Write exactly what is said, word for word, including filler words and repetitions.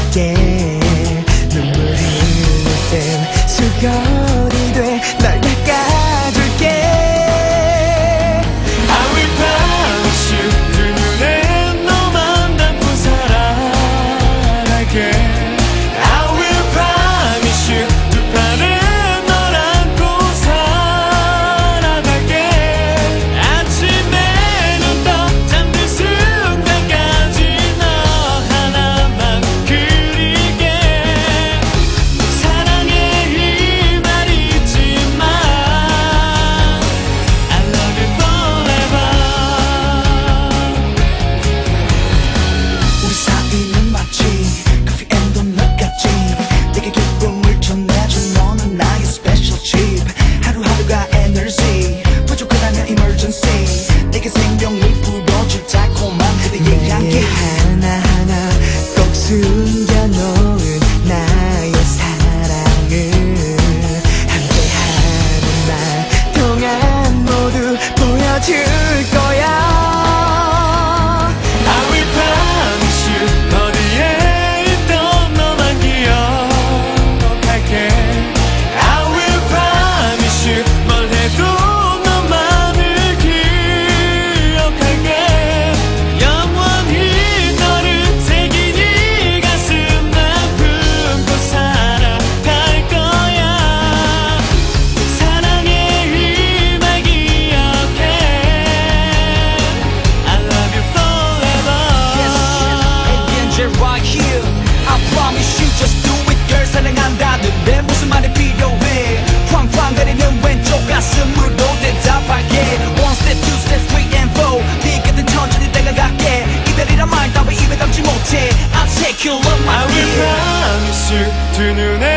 함께 눈물 흘릴 땐 수건이 돼 널 닦아줄게. I will promise you 두 눈에 너만 담고 살아갈게. I will promise you 두 팔에 널 안고 살아갈게. 아침에 눈 떠 잠든 순간까지 너 하나만 그리게. 사랑의 이 말 잊지마. I love you forever. 우리 사이는 마치 커피 앤 도넛 같지. 내게 기쁨을 전해준 너는 나의 special chip. 하루하루가 에너지 부족하다면 emergency. 내게 생명을 불어줄 달콤한 그대의 향기. 하나하나 꼭 숨겨놓은 나의 사랑을 함께하는 날 동안 모두 보여줄 거야. I will promise you 어디에 있던 너만 기억할게. I will promise you 뭘 해도 너만을 기억할게. 영원히 너를 새긴 이 가슴 난 품고 살아갈 거야. 사랑의 이 말 기억해. I love you forever. right here. I promise you just do it girl. 사랑한다는 내 무슨 말이 필요해. 쾅쾅 거리는 왼쪽 가슴으로 대답할게. One step, two step, three and four. 네 곁에 천천히 다가갈게. 이별이란 말 따위 입에 담지 못해. I'll take you on my I will dear. promise you 두 눈에